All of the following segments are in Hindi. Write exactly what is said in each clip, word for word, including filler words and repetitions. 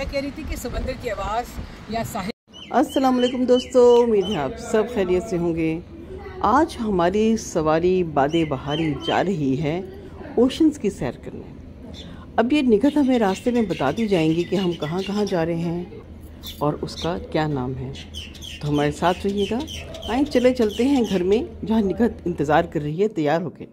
मैं कह रही थी कि समंदर की आवाज़ या साहिल। अस्सलाम वालेकुम दोस्तों, उम्मीद है आप सब खैरियत से होंगे। आज हमारी सवारी बादे बहारी जा रही है ओशंस की सैर करने। अब ये निगहत हमें रास्ते में बताती जाएंगी कि हम कहाँ कहाँ जा रहे हैं और उसका क्या नाम है। तो हमारे साथ रहिएगा। आए चले चलते हैं घर में, जहाँ निगहत इंतज़ार कर रही है तैयार होके।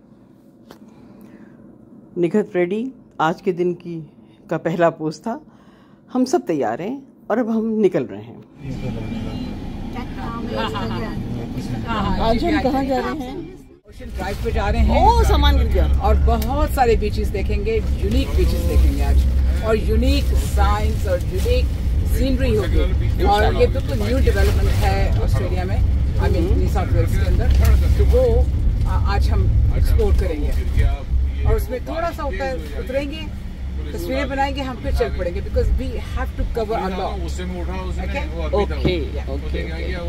निगहत रेडी, आज के दिन की का पहला पोस्ट था। हम सब तैयार हैं और अब हम निकल रहे हैं। आज हम कहाँ जा रहे हैं? ओशन ड्राइव पे जा रहे हैं। ओह, सामान गिर गया। और बहुत सारे बीचेस देखेंगे, यूनिक बीचेस देखेंगे आज, और यूनिक साइंस और यूनिक सीनरी होगी। और ये तो न्यू डेवलपमेंट है ऑस्ट्रेलिया में, I mean New South Wales के अंदर, तो वो आज हम एक्सप्लोर करेंगे। और उसमें थोड़ा सा ऊपर उतरेंगे, तस्वीरें बनाएंगे, हम फिर चल पड़ेंगे, because we have to cover a lot. Okay okay,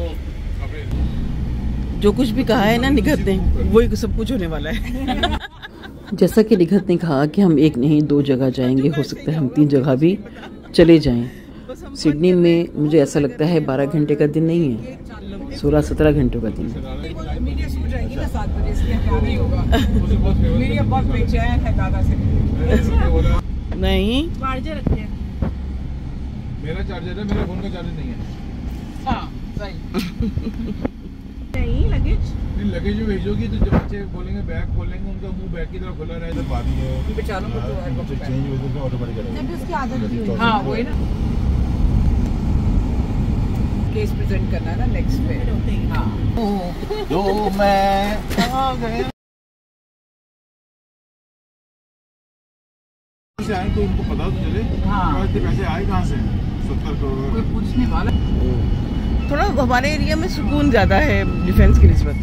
जो कुछ भी कहा है ना निगहत ने, वही सब कुछ होने वाला है। जैसा कि निगहत ने कहा कि हम एक नहीं दो जगह जाएंगे, हो सकता है हम तीन जगह भी चले जाएं। सिडनी में मुझे ऐसा लगता है बारह घंटे का दिन नहीं है, सोलह सत्रह घंटों का दिन है। मीडिया सो जाएगी ना सात बजे, इसलिए हमें नहीं होगा। मीडिया बहुत बेचैन है दादा से। नहीं, चार्जर रखते हैं। मेरा चार्जर है, मेरे फोन का चार्जर नहीं है। हाँ सही। नहीं लगेज नहीं, लगेज में भेजोगी तो जब बच्चे खोलेंगे बैग खोलेंगे, उनका मुंह बैग की तरफ खुला रहेगा। बात है बेचारों को तो हर वक्त चेंज हो जाएगा ऑटोमेटिक। जब भी उसकी आदत नहीं होगी। हाँ वही ना, केस प्रेजेंट करना है ना नेक्स्ट पे। हाँ तो मैं आ गया से आए तो उनको पता तो चले। हाँ। इतने पैसे आए कहाँ से? सत्तर करोड़। कोई पूछने वाला। थोड़ा हमारे एरिया में सुकून ज्यादा है डिफेंस की निस्बत।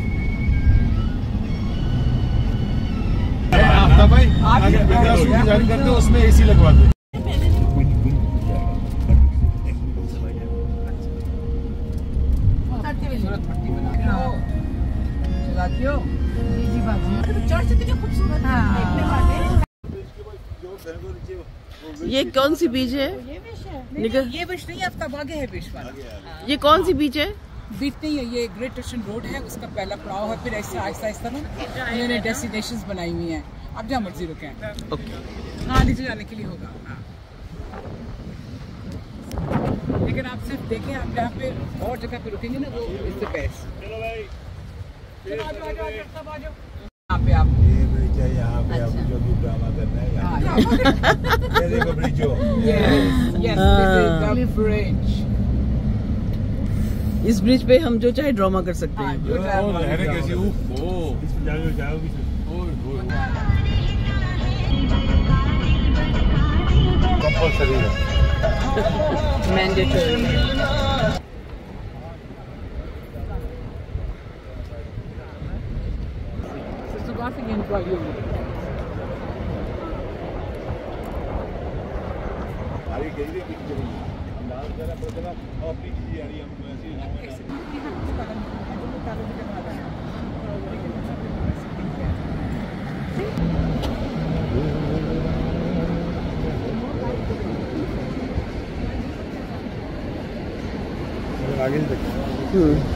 आफ्ताब भाई आगे जारी करते, उसमें एसी लगवा दो। खूबसूरत पट्टी बना चलाती हो। इजी बात है। चर्च कितनी खूबसूरत है देखने वाले। ये कौन सी बीच है? ये विश है। निगहत, ये बीच नहीं है, आफ्ताब आगे है बीच वाला। ये कौन सी बीच है? बीच नहीं है, ये ग्रेट ओशन रोड है, उसका पहला पड़ाव है। फिर ऐसे आहिस्ता आहिस्ता ना इन्होंने डेस्टिनेशंस बनाई हुई हैं। आप जहाँ मर्जी रुकें। ओके। हाँ नीचे जाने के लिए होगा। हाँ। लेकिन आप सिर्फ देखें, आप जहाँ पे और जगह पे रुकेंगे ना, वो इज द बेस्ट। चलो भाई, चलो आ जाओ आ जाओ सब आ जाओ। यहाँ पे आप ये ब्रिज है, यहाँ पे आप जो भी ड्रामा करना है यहाँ ये देखो ब्रिज हो। Yes yes, this is the bridge. इस ब्रिज पे हम जो चाहे ड्रामा कर सकते हैं। जो ओ लहरें कैसी, ओह इसमें जाओगे जाओगे ओह कंपल्सरी है, मैंडेटरी। काफी गेंद वाली होगी। आगे गई रे किसी जगह नाम जरा बदला और अपनी चीज आ रही हम ऐसी आगे देखो।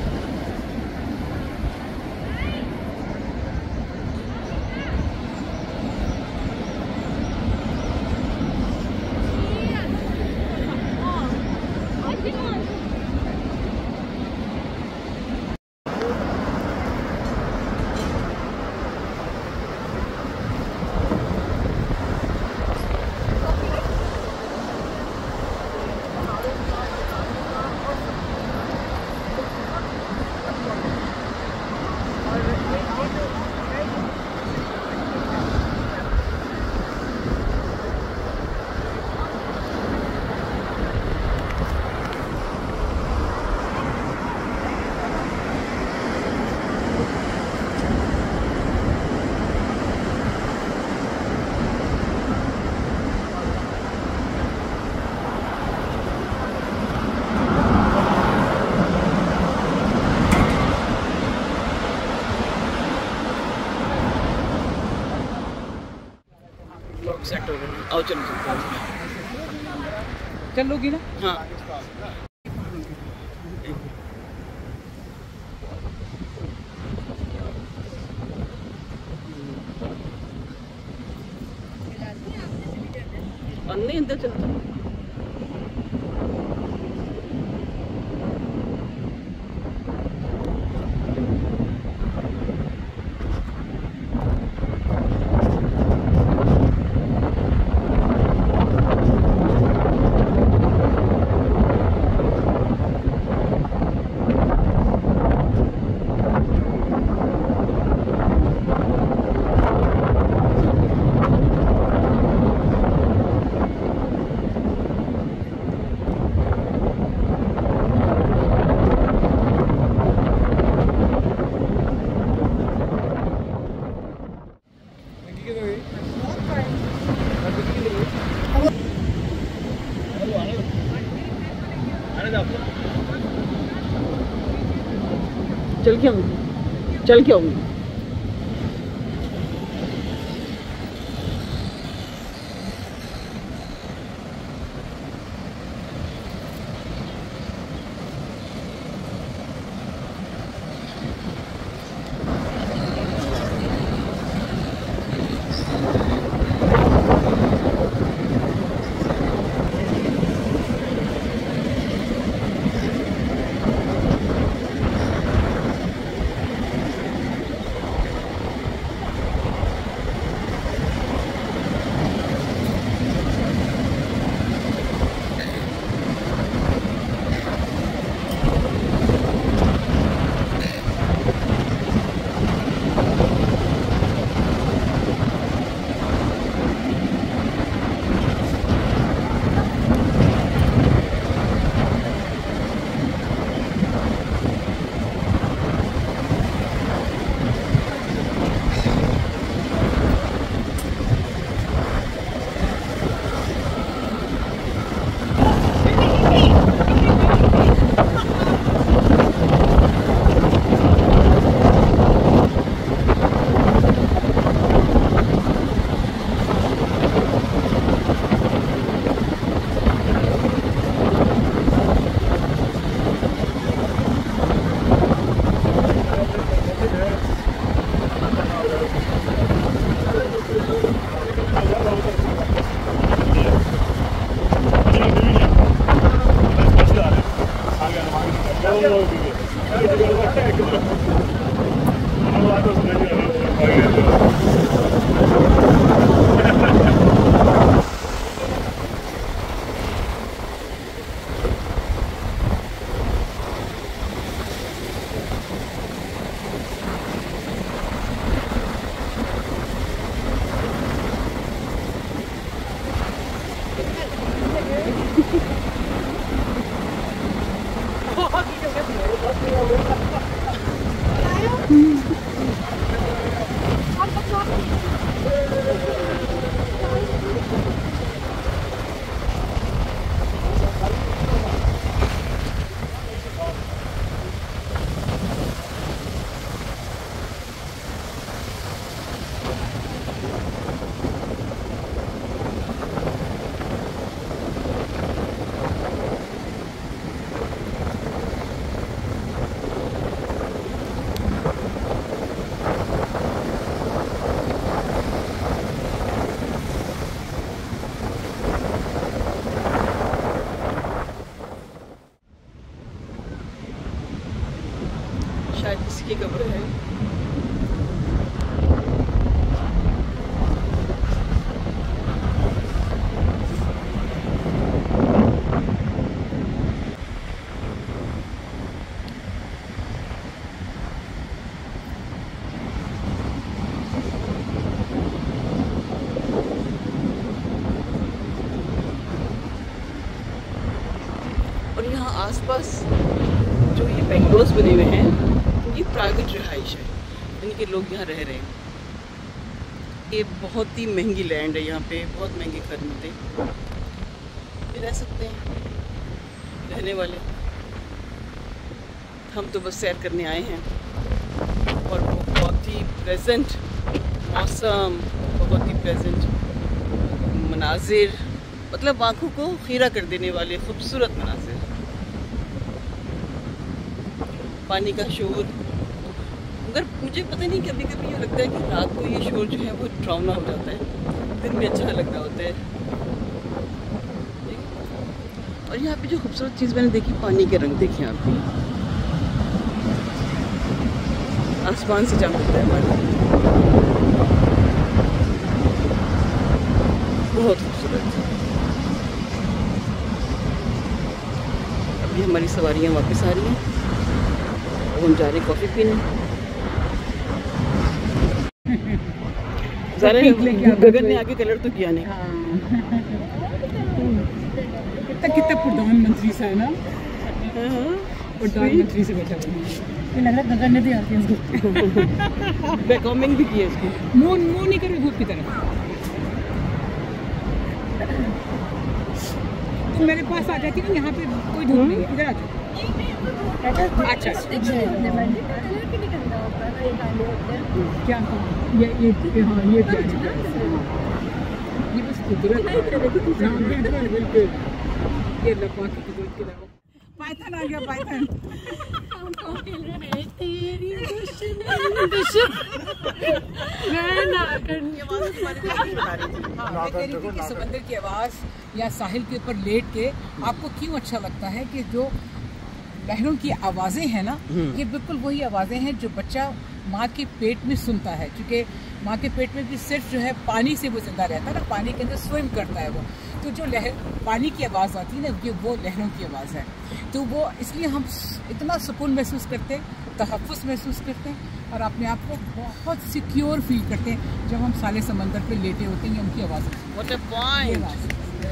सेट हो गए। आओ चलो चलते हैं। चलोगी ना? हाँ। नहीं अंदर चलता। चल के आऊँगी, चल के आऊँगी। शायद इसकी कब्र है। और यहाँ आसपास जो ये बेंगलोस बने हुए हैं ये प्राइवेट रिहाइश है, यानी कि लोग यहाँ रह रहे हैं। ये बहुत ही महंगी लैंड है, यहाँ पे बहुत महंगे घर मिलते हैं, ये रह सकते हैं रहने वाले। हम तो बस सैर करने आए हैं और बहुत ही प्लेजेंट मौसम, बहुत ही प्लेजेंट मनाजिर, मतलब आंखों को खीरा कर देने वाले खूबसूरत मनाज़िर। पानी का शोर, मगर मुझे पता नहीं, कभी कभी ये लगता है कि रात को ये शोर जो है वो डरावना हो जाता है, दिन में अच्छा लगता होता है। और यहाँ पे जो खूबसूरत चीज़ मैंने देखी, पानी के रंग देखे आप भी, आसमान से चमकता है पानी, बहुत खूबसूरत। अभी हमारी सवारियाँ वापस आ रही हैं, हम जा रहे हैं कॉफ़ी पीने। गगन ने आगे कलर तो किया नहीं। कितना कितना प्रधानमंत्री सा है ना, प्रधानमंत्री से बैठा हुआ लग रहा। गगन ने तो आती है उसको बैकॉमिंग भी किया इसको। मुंह मुंह नहीं करो धूप की तरफ। तुम मेरे पास आ जाती ना, यहाँ पे कोई धूप नहीं है, इधर आ जाओ। अच्छा क्या ये ये हाँ ये ये बस कुदरत बिल्कुल, ये लपा की कुदरत की दवा। पाइथन आ गया, पाइथन। समंदर की आवाज़ या साहिल के ऊपर लेट के आपको क्यों अच्छा लगता है कि जो लहरों की आवाज़ें हैं ना, ये बिल्कुल वही आवाज़ें हैं जो बच्चा माँ के पेट में सुनता है, क्योंकि माँ के पेट में भी सिर्फ जो है पानी से वो जिंदा रहता है ना, पानी के अंदर स्विम करता है वो। तो जो लहर पानी की आवाज़ आती है ना, ये वो लहरों की आवाज़ है। तो वो इसलिए हम इतना सुकून महसूस करते हैं, तहफ़्फ़ुज़ महसूस करते हैं और अपने आप को बहुत सिक्योर फील करते हैं जब हम साले समंदर पे लेटे होते हैं, उनकी आवाज़। What a point!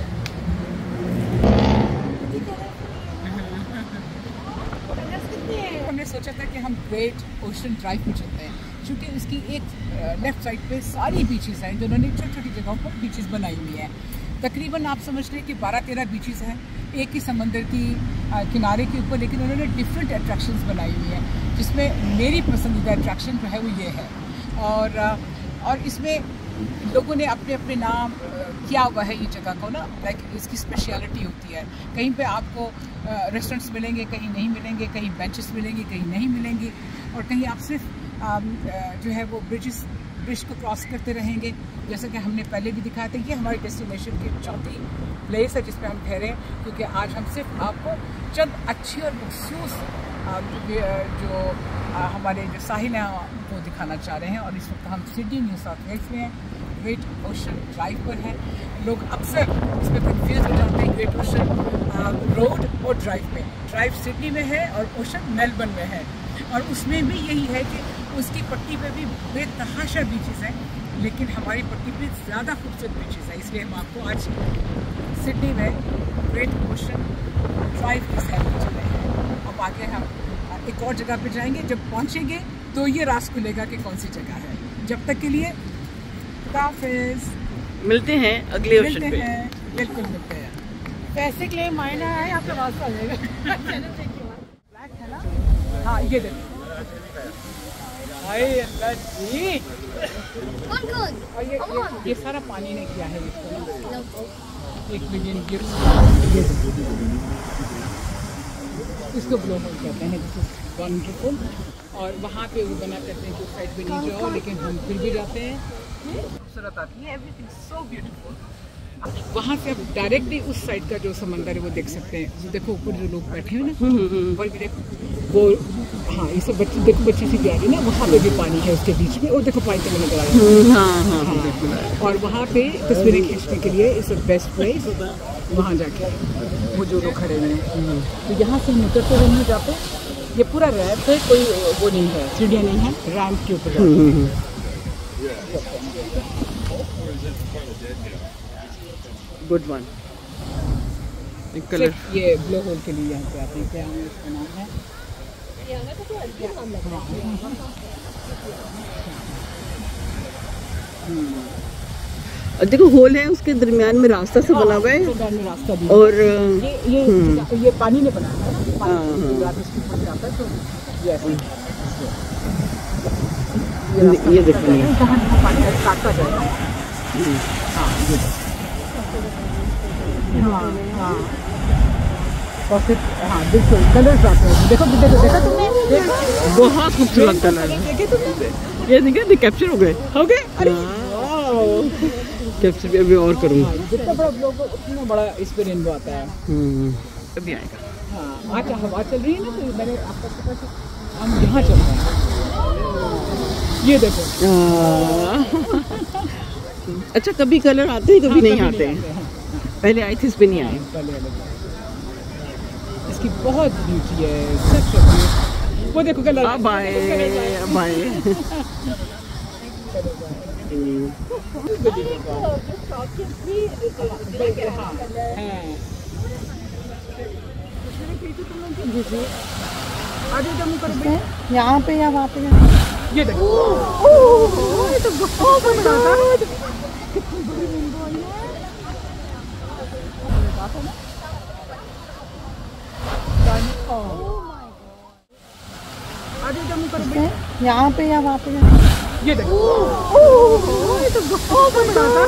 हमने सोचा था कि हम ग्रेट ओशन ड्राइव में चलते हैं, क्योंकि उसकी एक लेफ्ट साइड पे सारी बीचेस हैं, जिन्होंने छोटी छोटी जगहों पर बीचेस बनाई हुई हैं। तकरीबन आप समझ लें कि बारह तेरह बीचेस हैं एक ही समंदर की किनारे के ऊपर, लेकिन उन्होंने डिफरेंट अट्रैक्शंस बनाई हुई हैं, जिसमें मेरी पसंदीदा अट्रैक्शन जो है वो ये है। और और इसमें लोगों ने अपने अपने नाम किया हुआ है ये जगह को ना, लाइक इसकी स्पेशलिटी होती है। कहीं पे आपको रेस्टोरेंट्स मिलेंगे, कहीं नहीं मिलेंगे, कहीं बेंचेस मिलेंगी, कहीं नहीं मिलेंगी, और कहीं आप सिर्फ जो है वो ब्रिजेस ब्रिज को क्रॉस करते रहेंगे। जैसा कि हमने पहले भी दिखाया था, ये हमारी डेस्टिनेशन की चौथी प्लेस है जिसमें हम ठहरे, क्योंकि आज हम सिर्फ आपको चंद अच्छी और मखसूस जो हमारे जो साहिल हैं वो दिखाना चाह रहे हैं। और इस वक्त हम सिडनी न्यू साउथ वेल्स में हैं, ग्रेट ओशन ड्राइव पर हैं। लोग अक्सर इसमें कंफ्यूज हो जाते हैं ग्रेट ओशन रोड और ड्राइव में। ड्राइव सिडनी में है और ओशन मेलबर्न में है, और उसमें भी यही है कि उसकी पट्टी पे भी बेतहाशा बीचेस हैं, लेकिन हमारी पट्टी पे ज़्यादा खूबसूरत बीचेस हैं। इसलिए हम आपको आज सिडनी में ग्रेट ओशन ड्राइव की सैर में चले हैं। अब आगे हम एक और जगह पे जाएंगे, जब पहुंचेंगे तो ये रास खुलेगा कि कौन सी जगह है। जब तक के लिए हाफिज़, मिलते हैं अगले ओशन पे। मिलते हैं, बिल्कुल मिलते हैं। पैसे के लिए मायना है, आपके पास आ जाएगा। ब्लैक है ना, हाँ ये देखो। हाय अल्लाह जी, कौन कौन? और ये ये, ये सारा पानी ने किया है इसको, एक मिलियन गिफ्ट। इसको ब्लो होल कहते हैं, दिस इज वंडरफुल। और वहाँ पे वो बना करते हैं कि उस साइड पे नहीं जाओ, लेकिन हम फिर भी जाते हैं। खूबसूरत आती है, एवरीथिंग सो ब्यूटीफुल। वहाँ से आप डायरेक्टली उस साइड का जो समंदर है वो देख सकते हैं। जो देखो ऊपर जो लोग बैठे हैं ना, ऊपर भी देखो वो, हाँ ये सब बच्चे देखो, बच्ची सी प्यारी ना, वहाँ पे भी पानी है उसके बीच में, और देखो पानी तो मैंने कराया। हाँ हाँ हाँ। और वहाँ पे तस्वीरें खींचने के लिए इस बेस्ट प्लेस, वहाँ जाके वो जो लोग खड़े हुए हैं। तो यहाँ से हम उतरते हुए नहीं जाते, ये पूरा रैम्प है, कोई वो नहीं है, सीढ़ियाँ नहीं है, रैम्प के ऊपर जाते। Good one. कलर ये ब्लो होल के लिए यहाँ पे आते हैं, क्या है इसका नाम है? और देखो होल है, उसके दरमियान में रास्ता से बना हुआ है, रास्ता भी, और ये ये ये पानी ने बनाया है ना, पानी इसके ऊपर जाता है। तो ये ये देखिए पानी काटता जाएगा। हाँ ये हाँ हाँ और फिर हाँ बिल्कुल कलर ड्रॉप है। देखो देखो देखो तुमने देखो बहुत खूबसूरत कलर है। देखे तुमने ये देखिए कैप्चर हो गए हो गए कैप्चर भी अभी और करूँगा। जितना बड़ा ब्लॉग हो उतना बड़ा इस पे रेनबो आता है। अभी आएगा। हाँ आज हवा चल रही है ना तो मैंने आपको पता कि हम यहाँ चल रहे हैं। ये देखो अच्छा कभी कलर आते हैं कभी नहीं आते हैं। पहले आए थे इस पे नहीं आए। पहले इसकी बहुत ब्यूटी है सच ब्यूटी। वो देखो कलर अब आए अब आए। यहाँ पे या वहाँ पे ये देखो ये तो बहुत बड़ा था। यहाँ पे या वहाँ पे ये देखो ये तो बहुत बड़ा था।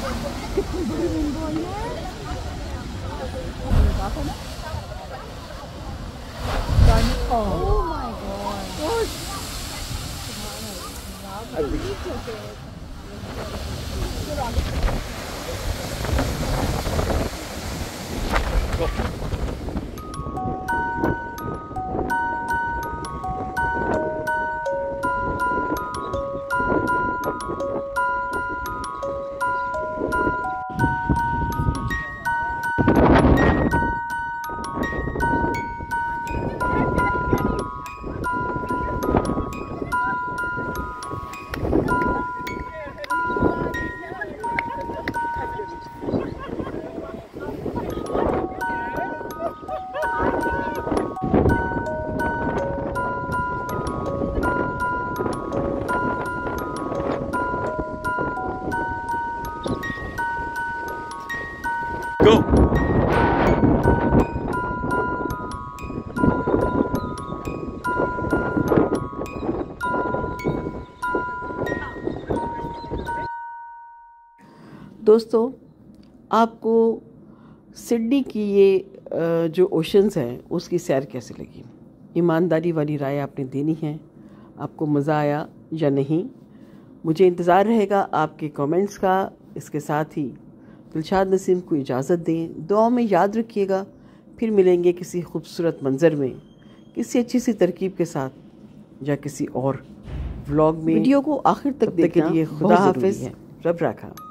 Go! दोस्तों आपको सिडनी की ये जो ओशंस हैं उसकी सैर कैसे लगी? ईमानदारी वाली राय आपने देनी है। आपको मज़ा आया या नहीं? मुझे इंतज़ार रहेगा आपके कमेंट्स का। इसके साथ ही दिलशाद नसीम को इजाज़त दें। दुआ में याद रखिएगा। फिर मिलेंगे किसी खूबसूरत मंज़र में, किसी अच्छी सी तरकीब के साथ या किसी और व्लॉग में। वीडियो को आखिर तक देखने के लिए खुदा हाफिज़। रब रखा।